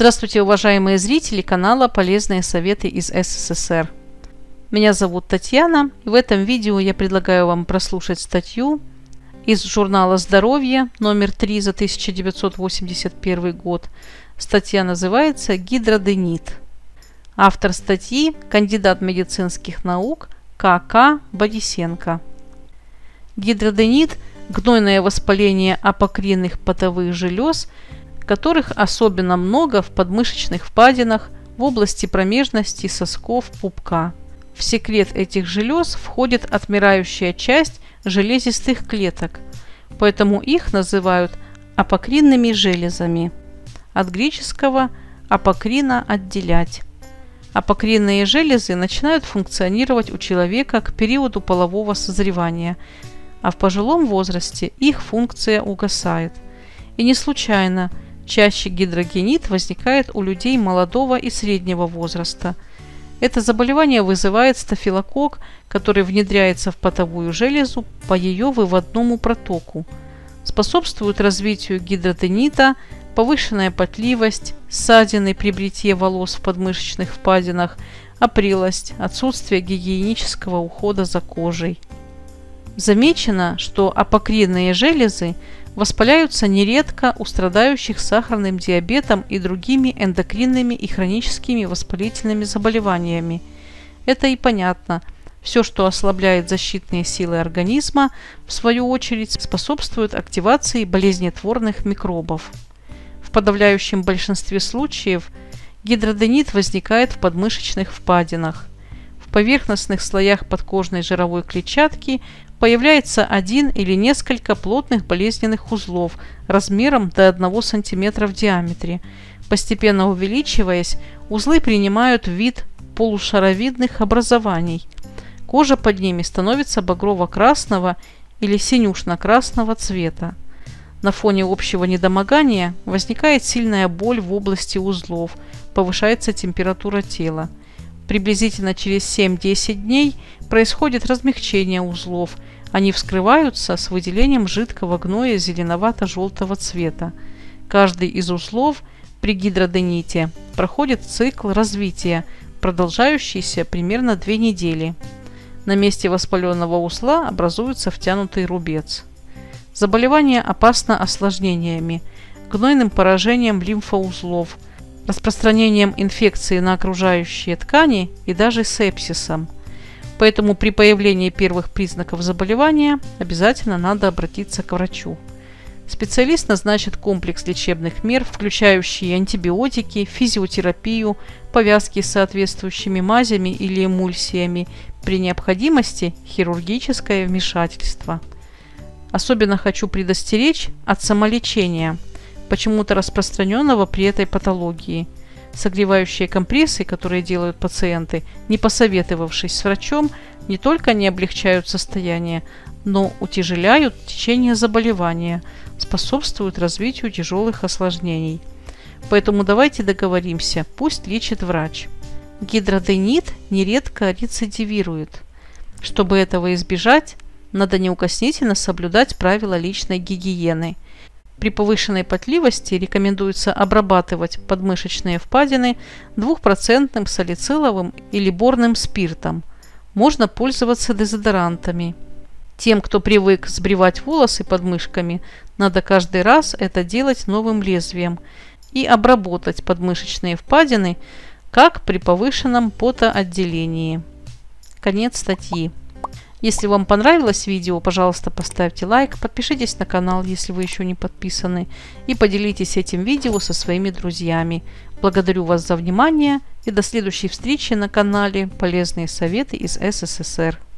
Здравствуйте, уважаемые зрители канала «Полезные советы из СССР». Меня зовут Татьяна, и в этом видео я предлагаю вам прослушать статью из журнала «Здоровье» номер 3 за 1981 год. Статья называется «Гидроденит». Автор статьи – кандидат медицинских наук К.К. Борисенко. Гидроденит – гнойное воспаление апокринных потовых желез, которых особенно много в подмышечных впадинах, в области промежности, сосков, пупка. В секрет этих желез входит отмирающая часть железистых клеток, поэтому их называют апокринными железами. От греческого апокрина – отделять. Апокринные железы начинают функционировать у человека к периоду полового созревания, а в пожилом возрасте их функция угасает. И не случайно чаще гидроденит возникает у людей молодого и среднего возраста. Это заболевание вызывает стафилококк, который внедряется в потовую железу по ее выводному протоку. Способствует развитию гидроденита повышенная потливость, ссадины при бритье волос в подмышечных впадинах, опрелость, отсутствие гигиенического ухода за кожей. Замечено, что апокринные железы воспаляются нередко у страдающих сахарным диабетом и другими эндокринными и хроническими воспалительными заболеваниями. Это и понятно. Все, что ослабляет защитные силы организма, в свою очередь способствует активации болезнетворных микробов. В подавляющем большинстве случаев гидроденит возникает в подмышечных впадинах. В поверхностных слоях подкожной жировой клетчатки появляется один или несколько плотных болезненных узлов размером до 1 см в диаметре. Постепенно увеличиваясь, узлы принимают вид полушаровидных образований. Кожа под ними становится багрово-красного или синюшно-красного цвета. На фоне общего недомогания возникает сильная боль в области узлов, повышается температура тела. Приблизительно через 7-10 дней происходит размягчение узлов. Они вскрываются с выделением жидкого гноя зеленовато-желтого цвета. Каждый из узлов при гидродените проходит цикл развития, продолжающийся примерно 2 недели. На месте воспаленного узла образуется втянутый рубец. Заболевание опасно осложнениями, гнойным поражением лимфоузлов, распространением инфекции на окружающие ткани и даже сепсисом. Поэтому при появлении первых признаков заболевания обязательно надо обратиться к врачу. Специалист назначит комплекс лечебных мер, включающие антибиотики, физиотерапию, повязки с соответствующими мазями или эмульсиями, при необходимости хирургическое вмешательство. Особенно хочу предостеречь от самолечения, почему-то распространенного при этой патологии. Согревающие компрессы, которые делают пациенты, не посоветовавшись с врачом, не только не облегчают состояние, но утяжеляют течение заболевания, способствуют развитию тяжелых осложнений. Поэтому давайте договоримся, пусть лечит врач. Гидроденит нередко рецидивирует. Чтобы этого избежать, надо неукоснительно соблюдать правила личной гигиены. При повышенной потливости рекомендуется обрабатывать подмышечные впадины 2% салициловым или борным спиртом. Можно пользоваться дезодорантами. Тем, кто привык сбривать волосы под мышками, надо каждый раз это делать новым лезвием и обработать подмышечные впадины, как при повышенном потоотделении. Конец статьи. Если вам понравилось видео, пожалуйста, поставьте лайк, подпишитесь на канал, если вы еще не подписаны, и поделитесь этим видео со своими друзьями. Благодарю вас за внимание и до следующей встречи на канале «Полезные советы из СССР».